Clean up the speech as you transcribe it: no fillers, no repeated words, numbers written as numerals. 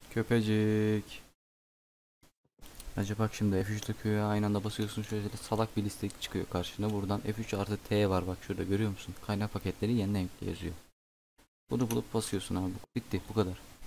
Köpecik. Acaba bak şimdi F3 ile Q'ya aynı anda basıyorsun, şöyle salak bir liste çıkıyor karşına. Buradan F3 artı T var, bak şurada görüyor musun? Kaynak paketleri yeniden yükle yazıyor. Bunu bulup basıyorsun abi. Bitti, bu kadar.